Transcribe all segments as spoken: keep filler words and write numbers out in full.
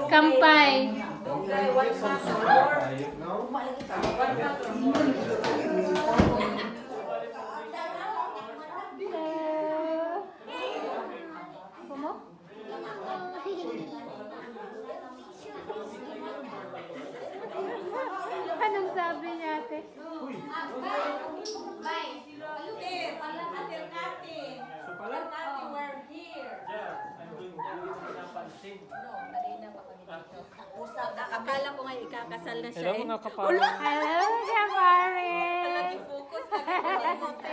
Kampay. Anong sabi niya, ate? Akala ko nga ikakasal na siya. Hello mga kapare. Hello, kapare. Focus na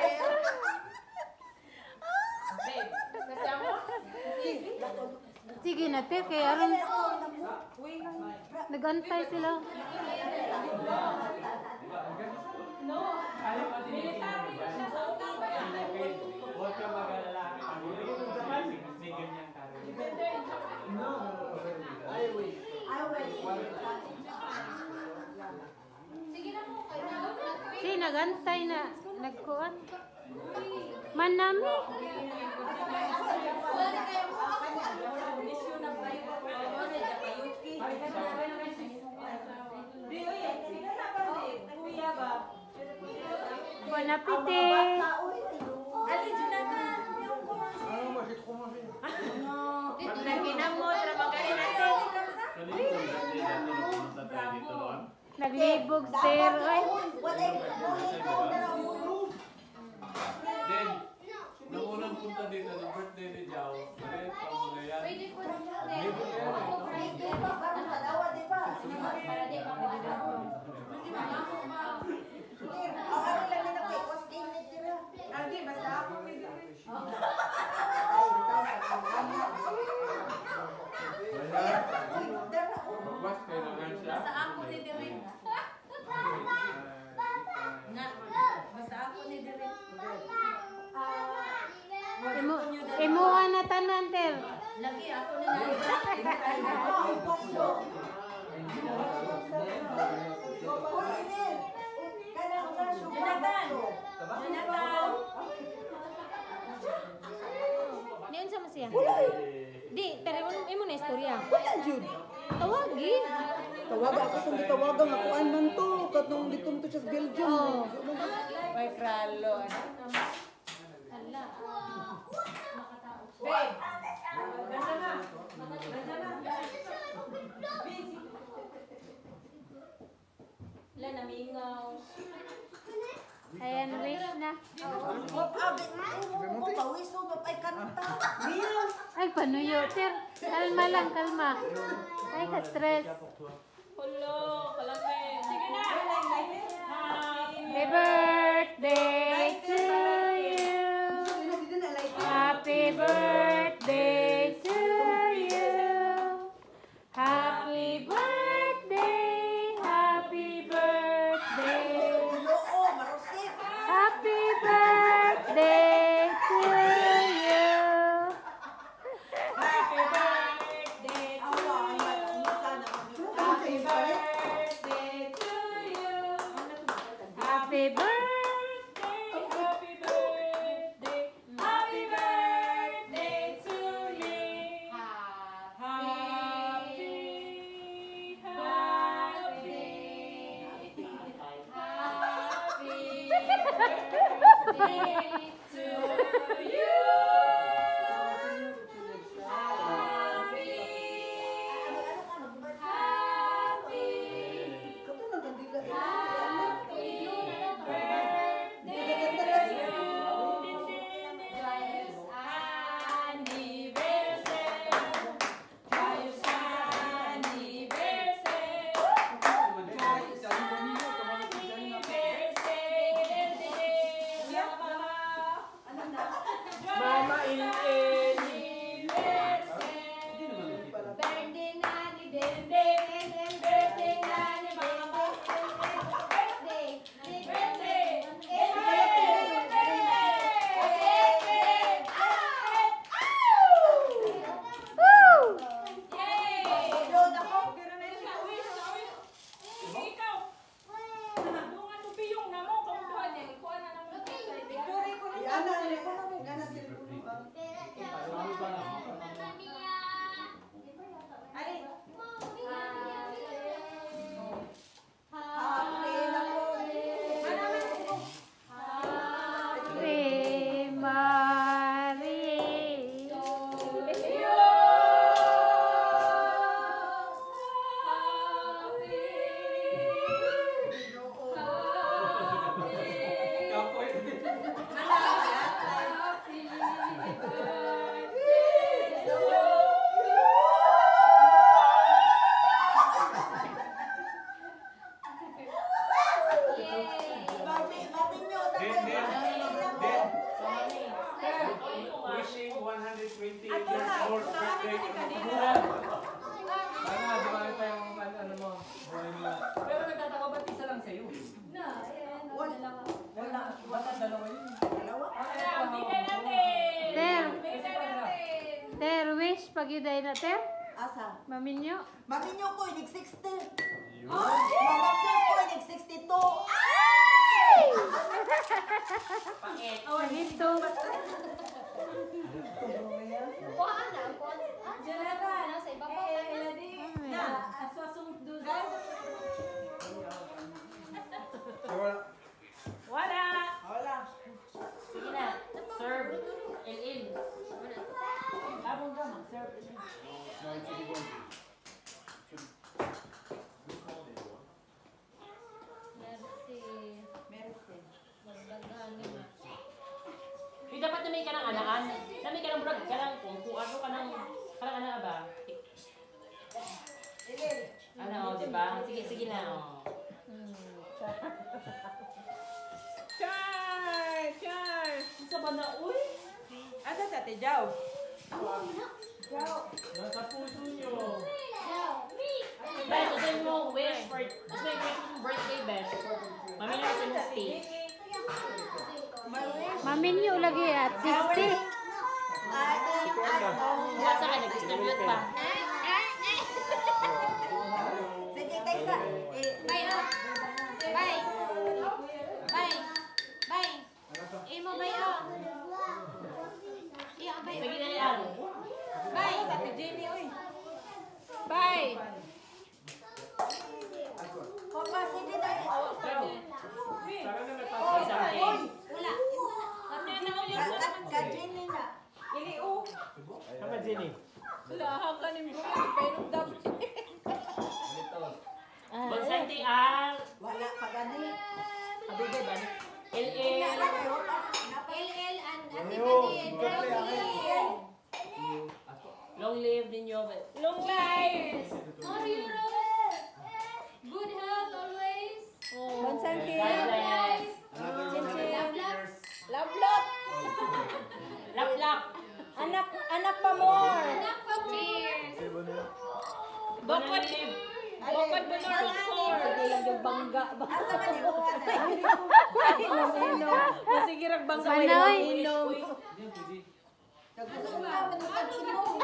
Sige na, te. Kaya rin. Nagantay sila. Huwag ka mag-alala. May ganyan ka rin. Si, nagantay na. Nagkuhan. Manami. Bon appétit. Allez, Jonathan. Nagkinam mo, trabagarin natin. Naglibog, sir. Ay. Then, nung unang punta dito, ng birthday ni Jao, kaya pang mga yan. Magwas kayo naman siya. Basta ako ni Direk. Basta ako ni Direk. Imo, imuha na tanan, ter. Lagi ako ni Direk. Jonathan! Jonathan! Niyon sa masya. Di, pero imo na istorya. Wala jud. Tawagi. Tawaga ako kung gitawagan ako an man to katong dito to sa Belgium. Oh. May kralo. Hala. Babe! Ganda na! Ganda na! Wala, namingaw. Ayan, wish na. Ay, panuyo, ter. Kalma lang, kalma. Ay, ka-stress. Hello, kalaki. Sige na! Happy birthday to you. Happy birthday to you. Happy birthday, happy birthday. Happy birthday to you. Happy birthday to you. Happy birthday to you. Happy birthday. Happy birthday. Happy birthday to you. Happy, happy, happy birthday to you. Mama in any birthday nani birthday birthday nani mama birthday birthday lagi dahil na, Ter? Asa? Maminyo. Maminyo ko, inig sixty. Mamapos ko, inig sixty-two. Ay! Pangit. Ito. Wala. Wala. Sige na. Serve. Il-il. Abong ka, mag-serve. Yung dapat na may ka ng anaan. Na may ka ng brag ka ng kung kung ano ka ng parang ano ba? Ano, oh, di ba? Sige, sige na. Oh. Char! Char! Isa ba na, uy? Asa sa Ate Jau? Nasa puso nyo. Besh, kasi mo wish for, kasi may wish mo birthday, Besh. Mami na kasi mo stay. Maminyo lagi at sixty. Bukat sa akin, nag-distribute pa. Sige, Tessa. Eh, Bye, oh. Bye. Bye. Bye. Imo, bye, oh. Iya, bye. Sige na yan. Bye. Ate Jenny, oy. Bye! Papa, sige tayo. Isa akin. Wala. Ano na ulit? Ka-Jenny na. Iliu. Kama, Jenny. Wala, haka ni Buya. Painom daw. Bonsente ang Wala pa gani. abigay ba? Il-il. L L and Ate Pati and Rosie. Long live ninyo. Long life! How are you, good health always. Bonsante. God bless. Love, love. Love, love. Lap-lap. Anak, anak pa more. Anak pa, cheers. Bukod. Bukod mo na bukod. Sige lang yung bangga. Asa man ni Juan? Inom. Masigirag bangga. Sanoy. Inom. Nagusog na, manutag inom.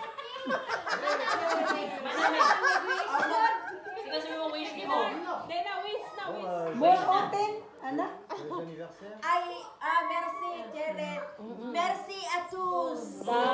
Sige, sabi mo wish mo. Then na wish na wish. More open, anak. Ay, ah, merci, Jared. Merci à tous.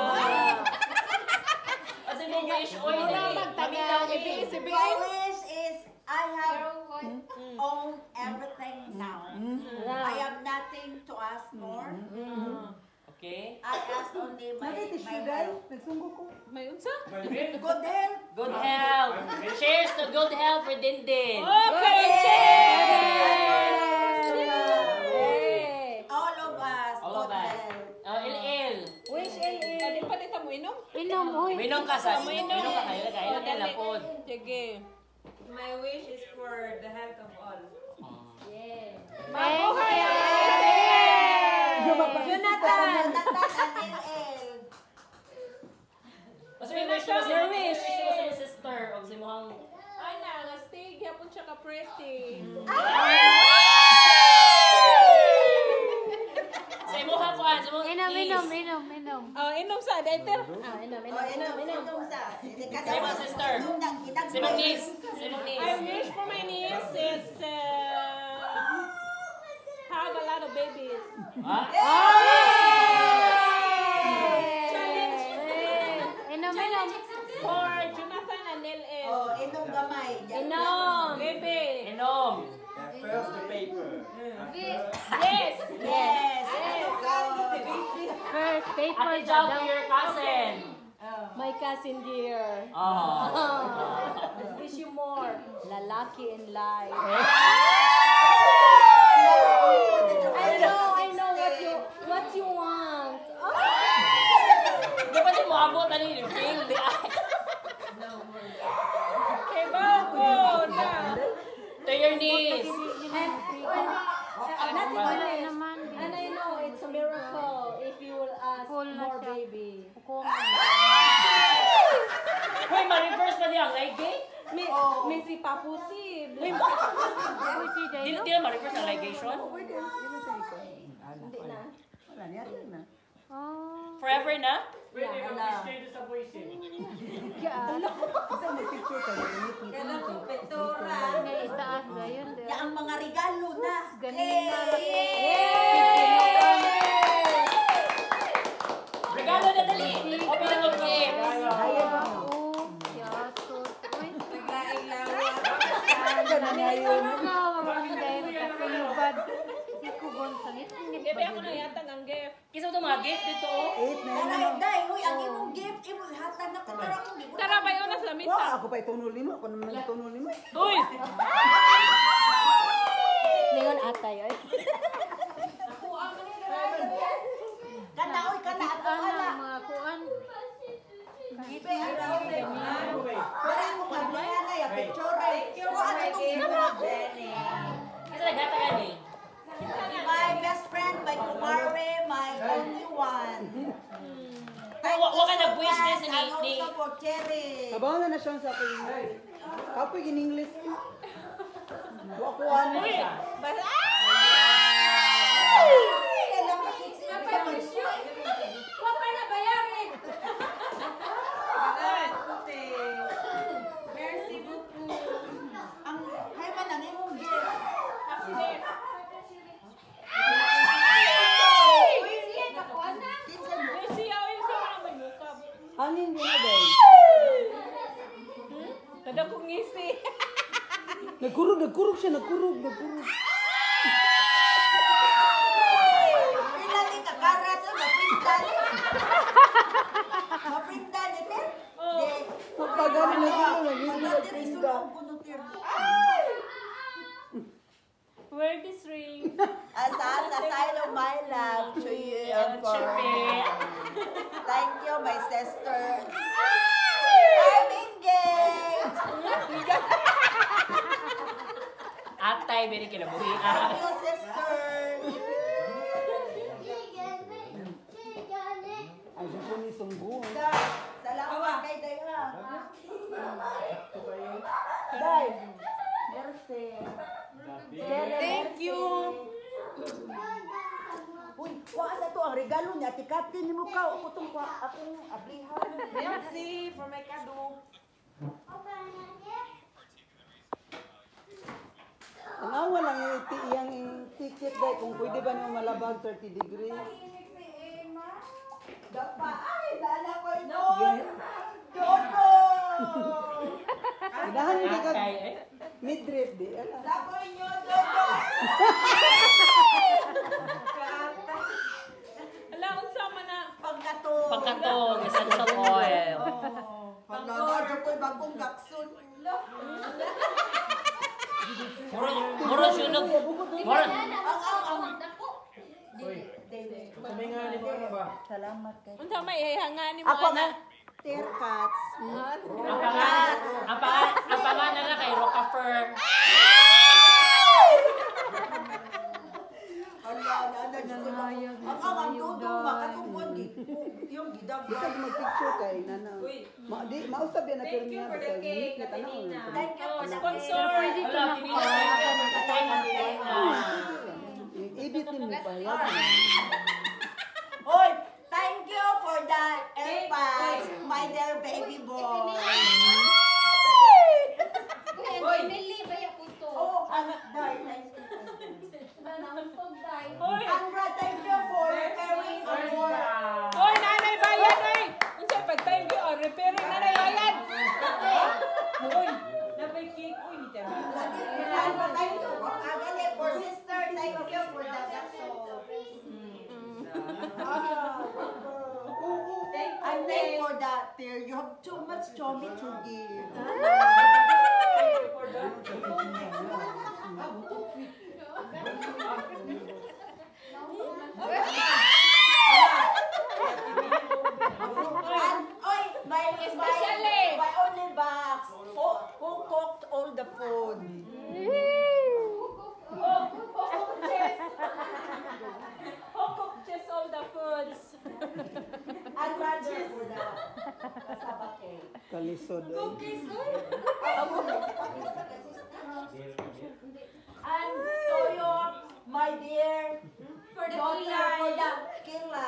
Kasi mo wish, oy. Kami daw wish. My wish is I have own everything now. I have nothing to ask for. Okay? I ask only my, my health. Nagsunggo ko. May unsa? Good health. Good health. Cheers to good health for Dindin. Okay, cheers! Hey! All of us, All of good us. health. Oh, il-il. Wish, eh, eh. Pwede pa dito mo inom? Inom, uy. Minong ka sa, minong ka kayo, kayo Oh, kayo dali. lapod. Sige. My wish is for the health of all. Mabuhay! Jonathan, Jonathan, and L L. Mas may wish mo sa Your wish. wish mo sa mga sister o sa mukhang Ay na, nastig. Yapon siya ka-pretty. sa mukhang kuan, sa mukhang Inom, inom, is. inom, inom. Oh, inom sa dater. Ah, inom, Oh, inom, inom sa. Sa mga sister. Sa mga niece. Sa mga I niece. wish for my niece is uh, have a lot of babies. Ha? Inom, inom. For Jonathan and L L. Oh, inom gamay. Inom! Baby! Inom. First the paper. Yes! Yes. First, paper Ate na Jao daw. to your cousin. My cousin dear. Oh. Wish you more. Lalaki in life. I know, I know what you what you want. Di ba di mo abot ano yung feel? Di ay. Okay, bago na. To your niece. Not Wala even naman. And I know it's a miracle if you will ask Full na more siya. baby. Hoy, ma-reverse pa niya ang lagi? May, may si Papusi. Uy, Pwede Di dahil. di na ma-reverse ang ligation? Hindi na. Wala niya rin na. Oh. Forever na? Pwede mag-stay doon sa voice eh. Isa may picture ka. Kailan ko petora. May itaas ba yun? Ya ang mga regalo na. Ganina. Regalo na dali! Open ang gift! Oo. Yato. Uy. Naglaing lawa. Ikaw, mamagay mo ka kulubad. Si Kugon sangit. Bebe ako na yata ng gift. Kisa ito mga gift dito oh. Eight na yun. Daray, day, uy, ang imong gift, imong hatag na katara ko. Tara ba yun sa misa? Wow, ako pa itunol nimo. Ako naman itunol nimo. Uy! Leon atay. Ay. Kana, uy, kana, ato, Ana, ala. mga kuan. Ibe, ano, wala mo kablaya na, ya, picture. Kung ano itong ginawa ko. Kasi nagata ka eh. My best friend, my kumare, my only one. Pero wa wa ka nag-wish this ni And ni also for Cherry. Kabaw na na siya sa akin. Kapoy in English. Wa ko ano. Uy! Basta... Alam ka, six Huwag pa na bayarin. Merci beaucoup. ang hay man ang imong gift. Siya, nakuha na. Kinsa mo? Uy, siya, uy, siya wala may mukha. Hangin din na day. Kada kong ngisi. Nagkurog, nagkurog siya, nagkurog, nagkurog. Pila ni kakarat sa maprintan. Maprintan ite. De. Pagpagano na sila, naging Pagkati nagprinda. risulong kuno tir. Wear this ring. Asa sa side of my love to you and for. Thank you, my sister. I'm engaged. atay very kinabuhi. Thank you, sister. Ay, siya po ni Sungguhan. Day, salamat kay Day ha. Day. Merci. Thank you. Uy, wa sa to ang regalo niya. Tikatin ni mo ka. Ako tong kwa- akong ablihan. Merci for my kado. Tanawa lang yung ti- yung ticket day kung pwede ba niyo malabag thirty degrees. Dapa, ay, dala ko ito. Dodo. Inahan mo ka Atay eh. midriff di. Ala. Dala ko inyo, Dodo. Ala, unsa man na. Pagkato. Pagkatong essential oil. Pagkado ko'y bagong gaksun. Muro muro sunog. Muro. Ang, ang, ang. Salamat kay. Unsa may ihangan mo Ako ana? nga. Tear cuts. Ang pangalan, ang pangalan, ang pangalan na kay Rockefeller. Ala, naanda niya ko. Ang ang ang todo makatungkol gi. Yung gidang. Bisa mag-picture kay nana. Ma di mausab yan na pero Thank you niya for sa the cake, na tanaw. Katrina. Thank you for the Sponsor. Pwede ko Wala, na pinili na tatay na Editin mo pa yan. Hoy, thank you for the airpads, my dear baby boy. Uy, Emily, baya po to. Oh, ang dai, thank you. Nanangpag tayo. Hoy! Andra, thank you for repairing our. Hoy, nanay bayan oy. Unsa pag time you or repairing nanay bayan? Uy, napay cake. Uy, ni Tabi. Andra, thank you. Agale for sister, thank you for the gaso. And thank for that, dear. You have too much chommy to give. And, oy, my, Especially. my, my only box. Who, who cooked all the food? Who cooked just all the foods? And Roger for the cassava cake. Kalisod. And Toyo, my dear, For the daughter, for kilay. the kilay.